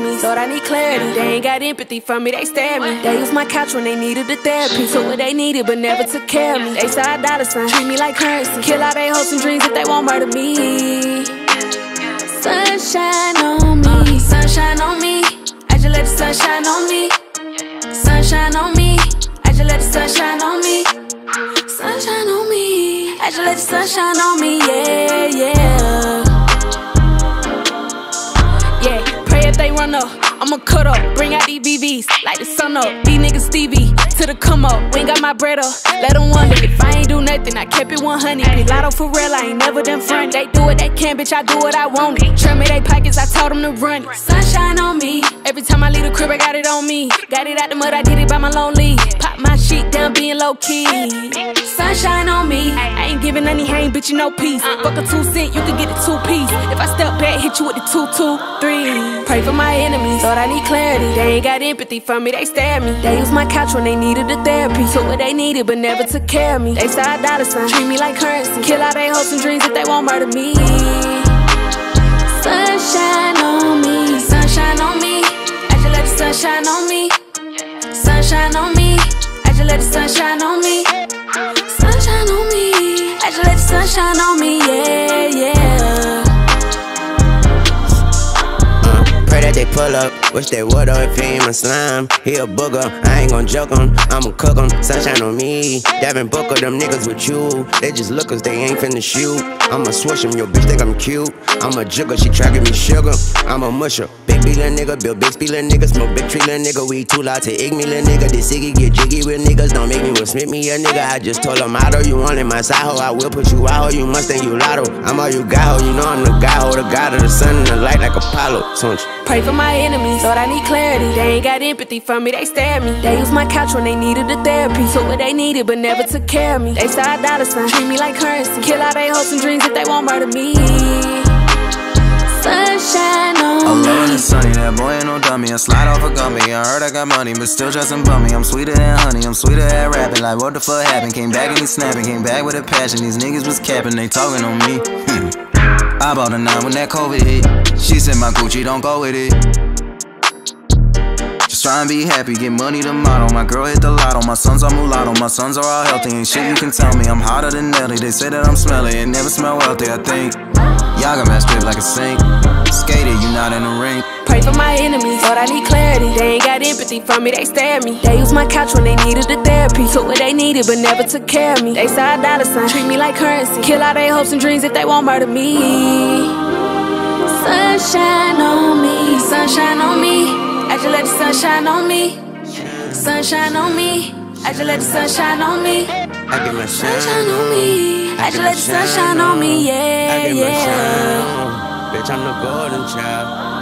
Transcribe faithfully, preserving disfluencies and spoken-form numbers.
enemies, Lord, I need clarity. They ain't got empathy for me, they stare at me. They use my couch when they needed the therapy. Took what they needed, but never took care of me. They side dollar sign, treat me like currency. Kill all they hopes and dreams if they won't murder me. Sunshine on me, sunshine on me. I just let the sunshine on me. Sunshine on me, I just let the sunshine on me. Sunshine on me, I just let the sunshine on me, yeah, yeah. Yeah, pray if they run up, I'ma cut up, bring out these B Vs, like the sun up. These niggas Stevie, to the come up, we ain't got my bread up. Let them wonder if I ain't do nothing, I kept it one hundred. Pilato for real, I ain't never done front. They do what they can, bitch, I do what I want it. Trim me they pockets, I told them to run it. Sunshine on me, every time I leave the crib, I got it on me. Got it out the mud, I did it by my lonely. Pop my shit down, being low key. Sunshine on me, I ain't giving any hang, bitch, you no peace. Fuck a two cent, you can get the two piece. If I step back, hit you with the two, two, three. Pray for my enemies, Lord, I need clarity. They ain't got empathy for me, they stare at me. They use my couch when they needed the therapy. Took what they needed, but never took care of me. They side dollar sign, treat me like currency. Kill all they hopes and dreams if they won't murder me. Sunshine on me, sunshine on me. I just let the sunshine on me. Sunshine on me, I just let the sunshine on me. Sunshine on me, I just let the sunshine on me, yeah, yeah. Pray that they pull up, wish they would up if he ain't my slime. He a booger, I ain't gon' joke him, I'ma cook him. Sunshine on me, Devin Booker, them niggas with you. They just lookers, they ain't finna shoot. I'ma swish him, your bitch think I'm cute. I'm a jigger, she try give me sugar. I'm a musher, big B little nigga, build big speed little nigga, smoke big tree little nigga. We too loud to ig me little nigga. This Iggy get jiggy with niggas, don't make me will smith me a nigga. I just told him, motto, you want in my side hoe, I will put you out, ho, you must think you lotto. I'm all you got, ho, you know I'm the guy, ho, the god of the sun and the light like Apollo. Sonch. Pray for my enemies, Lord, I need clarity. They ain't got empathy for me, they stare at me. They use my couch when they needed the therapy. Took what they needed, but never took care of me. They side dollar sign, treat me like currency. Kill all they hopes and dreams if they won't murder me. Sunshine on me. I'm low and it's sunny, that boy ain't no dummy. I slide off a gummy, I heard I got money, but still just some bummy. I'm sweeter than honey, I'm sweeter at rapping. Like what the fuck happened? Came back and he snapping, came back with a passion. These niggas was capping, they talking on me. I bought a nine when that COVID hit. She said my Gucci don't go with it. Just try and be happy, get money to model. My girl hit the lotto, my sons are mulatto. My sons are all healthy, ain't shit you can tell me. I'm hotter than Nelly, they say that I'm smelly. It never smell wealthy, I think. Y'all got my strip like a sink. Skated, you not in the ring. Pray for my enemies, Lord, I need clarity. They ain't got empathy for me, they stare at me. They use my couch when they needed the therapy. Took what they needed, but never took care of me. They side dollar sign, treat me like currency. Kill all they hopes and dreams if they won't murder me. Sunshine on me, sunshine on me. I just let the sunshine on me. Sunshine on me, I just let the sunshine on me. I get my Sunshine on me, I just let the sunshine on me, yeah, I get my yeah. shine on. Bitch, I'm the golden child.